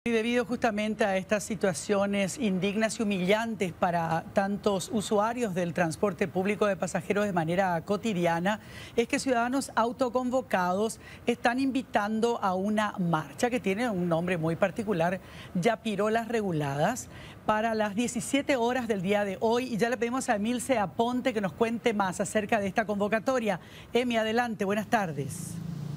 Y debido justamente a estas situaciones indignas y humillantes para tantos usuarios del transporte público de pasajeros de manera cotidiana, es que ciudadanos autoconvocados están invitando a una marcha que tiene un nombre muy particular, Yapirolas Reguladas, para las 17 horas del día de hoy. Y ya le pedimos a Emilce Aponte que nos cuente más acerca de esta convocatoria. Emi, adelante, buenas tardes.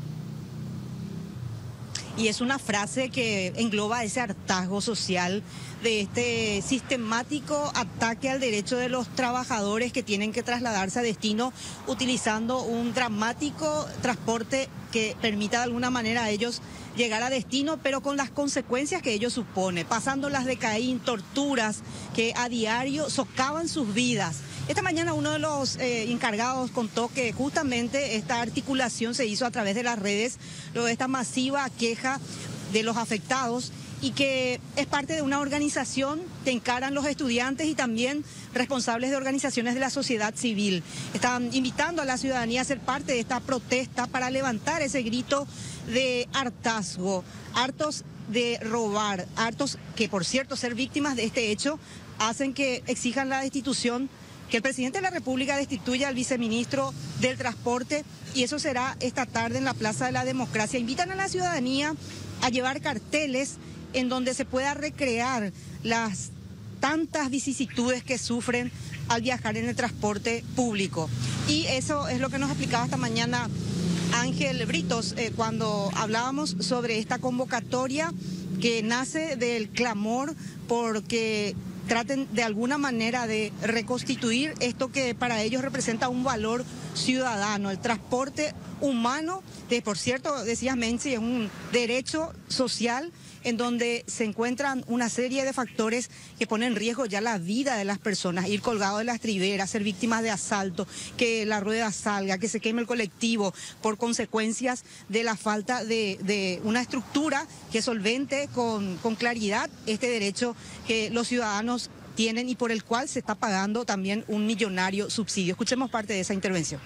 Y es una frase que engloba ese hartazgo social de este sistemático ataque al derecho de los trabajadores que tienen que trasladarse a destino utilizando un dramático transporte que permita de alguna manera a ellos llegar a destino, pero con las consecuencias que ello supone, pasando las de Caín, torturas que a diario socavan sus vidas. Esta mañana uno de los encargados contó que justamente esta articulación se hizo a través de las redes, luego de esta masiva queja de los afectados y que es parte de una organización que encaran los estudiantes y también responsables de organizaciones de la sociedad civil. Están invitando a la ciudadanía a ser parte de esta protesta para levantar ese grito de hartazgo, hartos de robar, hartos que por cierto ser víctimas de este hecho hacen que exijan la destitución, que el presidente de la República destituya al viceministro del Transporte, y eso será esta tarde en la Plaza de la Democracia. Invitan a la ciudadanía a llevar carteles en donde se pueda recrear las tantas vicisitudes que sufren al viajar en el transporte público. Y eso es lo que nos explicaba esta mañana Ángel Britos cuando hablábamos sobre esta convocatoria que nace del clamor porque traten de alguna manera de reconstituir esto que para ellos representa un valor ciudadano, el transporte humano, que por cierto, decías Menzi, es un derecho social en donde se encuentran una serie de factores que ponen en riesgo ya la vida de las personas, ir colgado de las triberas, ser víctimas de asalto, que la rueda salga, que se queme el colectivo por consecuencias de la falta de una estructura que solvente con claridad este derecho que los ciudadanos tienen y por el cual se está pagando también un millonario subsidio. Escuchemos parte de esa intervención.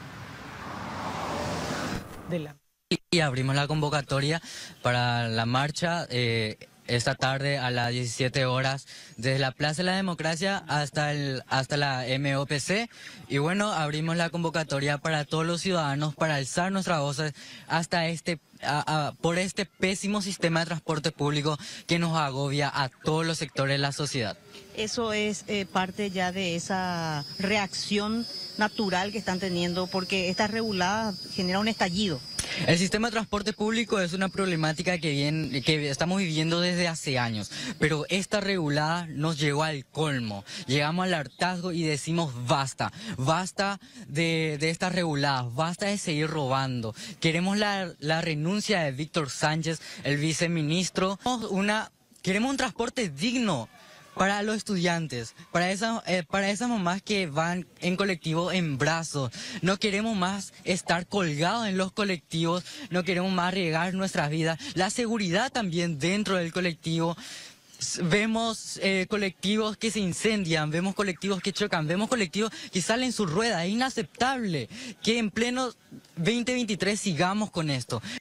Y abrimos la convocatoria para la marcha esta tarde a las 17 horas desde la Plaza de la Democracia hasta la MOPC. Y bueno, abrimos la convocatoria para todos los ciudadanos para alzar nuestras voces hasta por este pésimo sistema de transporte público que nos agobia a todos los sectores de la sociedad. Eso es parte ya de esa reacción natural que están teniendo, porque esta regulada genera un estallido. El sistema de transporte público es una problemática que estamos viviendo desde hace años, pero esta regulada nos llegó al colmo. Llegamos al hartazgo y decimos basta, basta de estas reguladas, basta de seguir robando. Queremos la renuncia de Víctor Sánchez, el viceministro. Queremos un transporte digno para los estudiantes, para esas mamás que van en colectivo en brazos. No queremos más estar colgados en los colectivos, no queremos más arriesgar nuestras vidas. La seguridad también dentro del colectivo. Vemos colectivos que se incendian, vemos colectivos que chocan, vemos colectivos que salen su rueda. Es inaceptable que en pleno 2023 sigamos con esto.